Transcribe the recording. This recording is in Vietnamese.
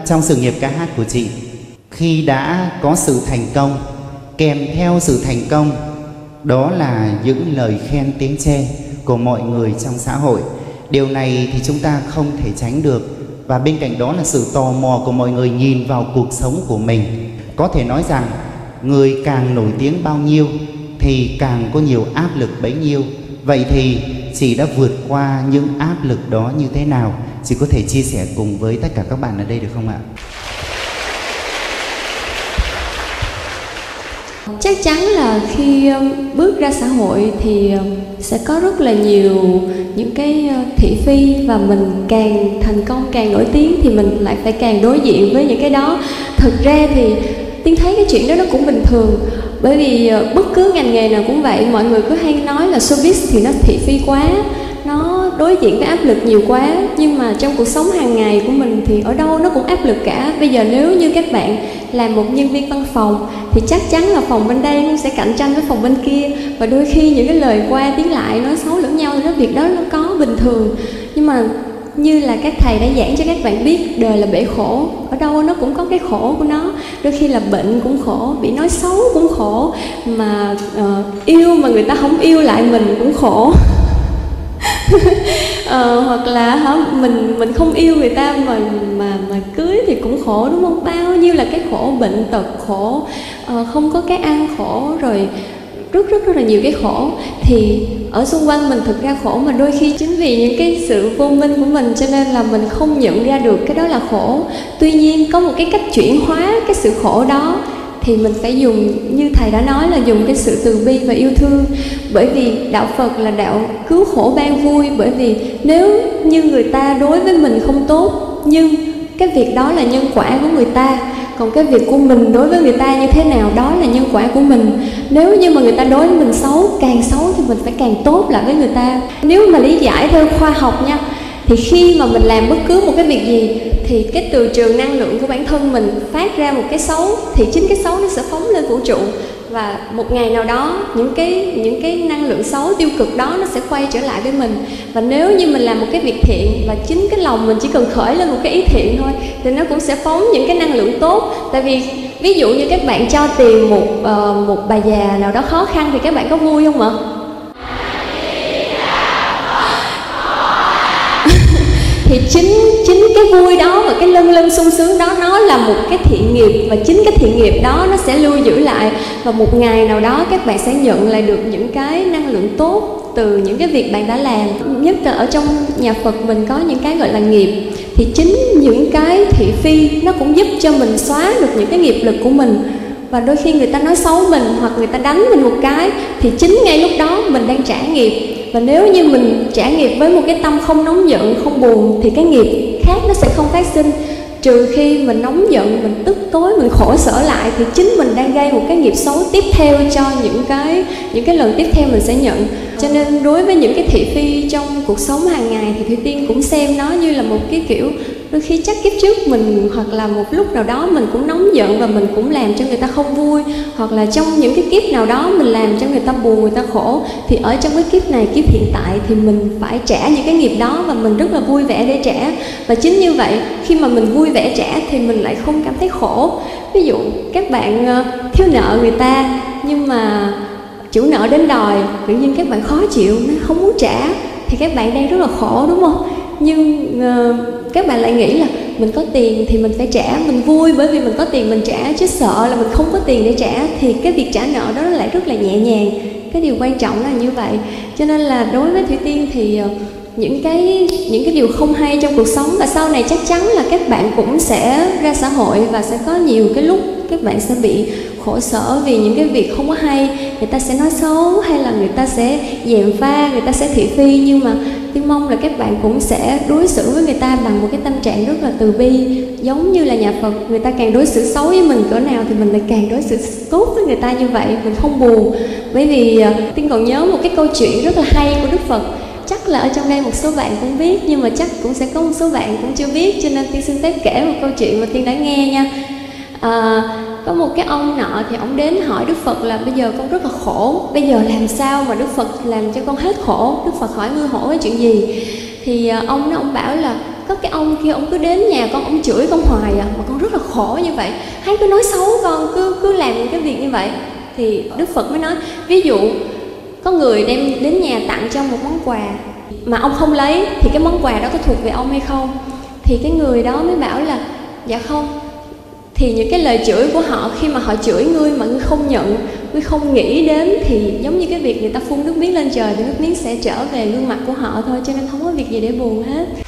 trong sự nghiệp ca hát của chị, khi đã có sự thành công, kèm theo sự thành công đó là những lời khen tiếng chê của mọi người trong xã hội. Điều này thì chúng ta không thể tránh được. Và bên cạnh đó là sự tò mò của mọi người nhìn vào cuộc sống của mình. Có thể nói rằng người càng nổi tiếng bao nhiêu thì càng có nhiều áp lực bấy nhiêu. Vậy thì chị đã vượt qua những áp lực đó như thế nào? Chị có thể chia sẻ cùng với tất cả các bạn ở đây được không ạ? Chắc chắn là khi bước ra xã hội thì sẽ có rất là nhiều những cái thị phi, và mình càng thành công, càng nổi tiếng thì mình lại phải càng đối diện với những cái đó. Thực ra thì Tiên thấy cái chuyện đó nó cũng bình thường, bởi vì bất cứ ngành nghề nào cũng vậy. Mọi người cứ hay nói là showbiz thì nó thị phi quá, nó đối diện với áp lực nhiều quá. Nhưng mà trong cuộc sống hàng ngày của mình thì ở đâu nó cũng áp lực cả. Bây giờ nếu như các bạn làm một nhân viên văn phòng thì chắc chắn là phòng bên đây nó sẽ cạnh tranh với phòng bên kia, và đôi khi những cái lời qua tiếng lại nói xấu lẫn nhau thì cái việc đó nó có bình thường. Nhưng mà như là các thầy đã giảng cho các bạn biết, đời là bể khổ, ở đâu nó cũng có cái khổ của nó. Đôi khi là bệnh cũng khổ, bị nói xấu cũng khổ, mà yêu mà người ta không yêu lại mình cũng khổ. Hoặc là mình không yêu người ta mà cưới thì cũng khổ, đúng không? Bao nhiêu là cái khổ, bệnh tật khổ, không có cái ăn khổ, rồi rất là nhiều cái khổ. Thì ở xung quanh mình thực ra khổ, mà đôi khi chính vì những cái sự vô minh của mình cho nên là mình không nhận ra được cái đó là khổ. Tuy nhiên có một cái cách chuyển hóa cái sự khổ đó thì mình phải dùng, như thầy đã nói, là dùng cái sự từ bi và yêu thương. Bởi vì đạo Phật là đạo cứu khổ ban vui. Bởi vì nếu như người ta đối với mình không tốt, nhưng cái việc đó là nhân quả của người ta, còn cái việc của mình đối với người ta như thế nào, đó là nhân quả của mình. Nếu như mà người ta đối với mình xấu, càng xấu thì mình phải càng tốt lại với người ta. Nếu mà lý giải theo khoa học nha, thì khi mà mình làm bất cứ một cái việc gì thì cái từ trường năng lượng của bản thân mình phát ra một cái xấu, thì chính cái xấu nó sẽ phóng lên vũ trụ. Và một ngày nào đó những cái năng lượng xấu tiêu cực đó nó sẽ quay trở lại với mình. Và nếu như mình làm một cái việc thiện, và chính cái lòng mình chỉ cần khởi lên một cái ý thiện thôi, thì nó cũng sẽ phóng những cái năng lượng tốt. Tại vì ví dụ như các bạn cho tiền một bà già nào đó khó khăn thì các bạn có vui không ạ? Thì chính cái vui đó và cái lân sung sướng đó, nó là một cái thiện nghiệp, và chính cái thiện nghiệp đó nó sẽ lưu giữ lại. Và một ngày nào đó các bạn sẽ nhận lại được những cái năng lượng tốt từ những cái việc bạn đã làm. Nhất là ở trong nhà Phật mình có những cái gọi là nghiệp, thì chính những cái thị phi nó cũng giúp cho mình xóa được những cái nghiệp lực của mình. Và đôi khi người ta nói xấu mình hoặc người ta đánh mình một cái, thì chính ngay lúc đó mình đang trả nghiệp. Và nếu như mình trả nghiệp với một cái tâm không nóng giận, không buồn, thì cái nghiệp khác nó sẽ không phát sinh. Trừ khi mình nóng giận, mình tức tối, mình khổ sở lại, thì chính mình đang gây một cái nghiệp xấu tiếp theo cho những cái lần tiếp theo mình sẽ nhận. Cho nên đối với những cái thị phi trong cuộc sống hàng ngày thì Thủy Tiên cũng xem nó như là một cái kiểu, đôi khi chắc kiếp trước mình hoặc là một lúc nào đó mình cũng nóng giận và mình cũng làm cho người ta không vui, hoặc là trong những cái kiếp nào đó mình làm cho người ta buồn, người ta khổ, thì ở trong cái kiếp này, kiếp hiện tại thì mình phải trả những cái nghiệp đó, và mình rất là vui vẻ để trả. Và chính như vậy, khi mà mình vui vẻ trả thì mình lại không cảm thấy khổ. Ví dụ các bạn thiếu nợ người ta, nhưng mà chủ nợ đến đòi, tự nhiên các bạn khó chịu, không muốn trả, thì các bạn đang rất là khổ, đúng không? Nhưng các bạn lại nghĩ là mình có tiền thì mình phải trả, mình vui bởi vì mình có tiền mình trả, chứ sợ là mình không có tiền để trả thì cái việc trả nợ đó lại rất là nhẹ nhàng. Cái điều quan trọng là như vậy. Cho nên là đối với Thủy Tiên thì những cái điều không hay trong cuộc sống, và sau này chắc chắn là các bạn cũng sẽ ra xã hội và sẽ có nhiều cái lúc các bạn sẽ bị khổ sở vì những cái việc không có hay. Người ta sẽ nói xấu, hay là người ta sẽ gièm pha, người ta sẽ thị phi. Nhưng mà Tiên mong là các bạn cũng sẽ đối xử với người ta bằng một cái tâm trạng rất là từ bi. Giống như là nhà Phật, người ta càng đối xử xấu với mình cỡ nào thì mình lại càng đối xử tốt với người ta như vậy. Mình không buồn. Bởi vì Tiên còn nhớ một cái câu chuyện rất là hay của Đức Phật. Chắc là ở trong đây một số bạn cũng biết, nhưng mà chắc cũng sẽ có một số bạn cũng chưa biết, cho nên Tiên xin phép kể một câu chuyện mà Tiên đã nghe nha. Có một cái ông nọ thì ông đến hỏi Đức Phật là bây giờ con rất là khổ, bây giờ làm sao mà Đức Phật làm cho con hết khổ. Đức Phật hỏi ngươi hỏi cái chuyện gì? Thì ông bảo là có cái ông kia ông cứ đến nhà con, ông chửi con hoài à, mà con rất là khổ như vậy, hắn cứ nói xấu con, cứ làm những cái việc như vậy. Thì Đức Phật mới nói, ví dụ có người đem đến nhà tặng cho một món quà mà ông không lấy, thì cái món quà đó có thuộc về ông hay không? Thì cái người đó mới bảo là dạ không. Thì những cái lời chửi của họ, khi mà họ chửi ngươi mà ngươi không nhận, ngươi không nghĩ đến, thì giống như cái việc người ta phun nước miếng lên trời thì nước miếng sẽ trở về gương mặt của họ thôi, cho nên không có việc gì để buồn hết.